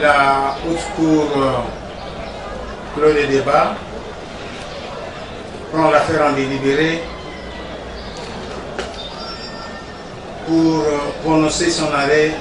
La haute cour clôt le débat, prend l'affaire en délibéré pour prononcer son arrêt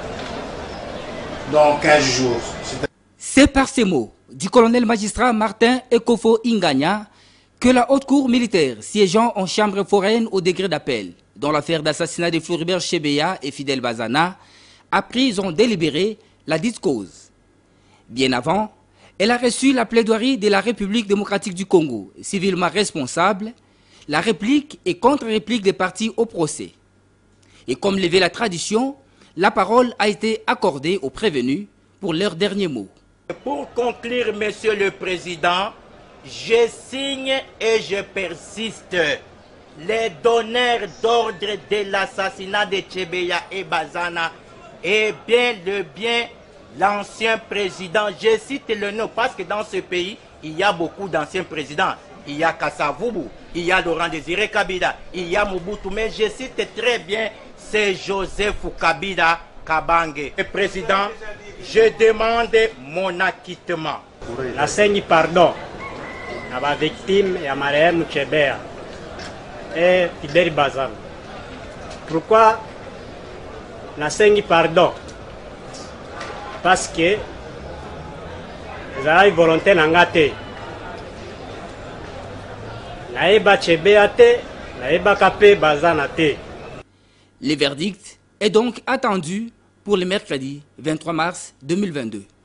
dans 15 jours. C'est par ces mots du colonel magistrat Martin Ekofo Ingania que la haute cour militaire siégeant en chambre foraine au degré d'appel dans l'affaire d'assassinat de Floribert Chebeya et Fidel Bazana a pris en délibéré la dite cause. Bien avant, elle a reçu la plaidoirie de la République démocratique du Congo, civilement responsable, la réplique et contre-réplique des parties au procès. Et comme le veut la tradition, la parole a été accordée aux prévenus pour leur dernier mot. Pour conclure, Monsieur le Président, je signe et je persiste. Les donneurs d'ordre de l'assassinat de Chebeya et Bazana et bien l'ancien président. Je cite le nom parce que dans ce pays, il y a beaucoup d'anciens présidents. Il y a Kasavubu, il y a Laurent Désiré Kabila, il y a Mobutu, mais je cite très bien, c'est Joseph Kabila Kabange. Le président, je demande mon acquittement. Nasengi pardon à ma victime et à marehemu Chebeya et Fidel Bazana. Pourquoi nasengi pardon? Parce que ezalaki volonté na nga te. Naeba Chebeya te, naebaka pe Bazana te. Le verdict est donc attendu pour le mercredi 23 mars 2022.